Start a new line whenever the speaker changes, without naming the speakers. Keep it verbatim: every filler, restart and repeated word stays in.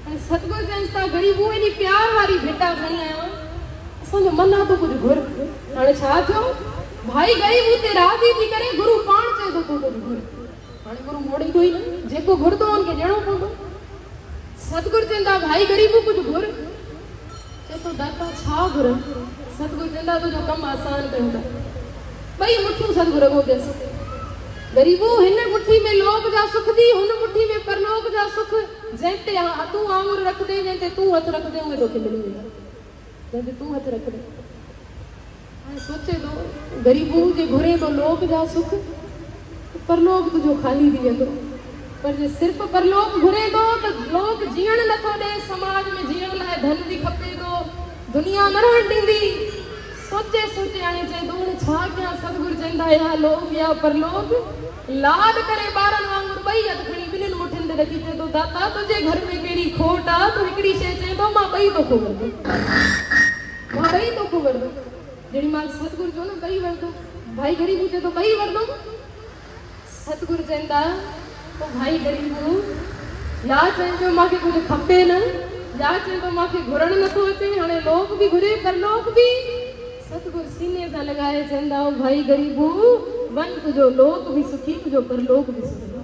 सतगुरु जंस्ता Garibu any प्यार वाली भेटा खणी आयो असो मना तो कुछ घुर हाणे छा थियो भाई गरीबू ते राजी थी करे गुरु पाण चे तो कुछ घुर हाणे गुरु मोड़ी कोई न जेको घुर तो उनके जणो पवंदो सतगुरु चंदा भाई गरीबू कुछ घुर चे तो दाता छा घुर सतगुरु चंदा तो जो कम आसान कयो भाई मुठियो सतगुरु को देस गरीबो हिन मुट्ठी में लोक जा सुख दी हुन मुट्ठी में परलोक जा सुख जैते तू आंगुर रख दे जैते तू हथ रख दे उहे तोखे मिली वेंदा जैते तू हथ रख दे हाणे सोचे तो गरीबो जे घुरे तो लोक जा सुख परलोक तुझो खाली थी वेंदो पर जे सिर्फ परलोक घुरे तो तो लोक जीण नथो दे समाज में जीण लाए धन भी खपे तो दुनिया न रहण दींदी सोचे सोचे आने चे दूण छा क्या सतगुरु चंदा या लोक या परलोक लाड करे बारन वांगुर बई हथ खणी बिनिन मुठिन दे रखी चे तो दाता तुझे घर में केड़ी खोट आ तो एकड़ी शे चे तो मां बई तो को कर दो मां बई तो को कर दो जेडी मां सतगुरु जो न बई वर दो भाई गरीबू चे तो बई वर दो सतगुरु चंदा तो भाई गरीबू या चंजो मां के कुछ खपे न या चंजो मां के घुरण न तो अचे हाने लोक भी घुरे परलोक भी सतगुरु सीने सा लगाए चंदा भाई गरीबू वन तुझो लोक भी सुखी तुझो परलोक भी सुखी।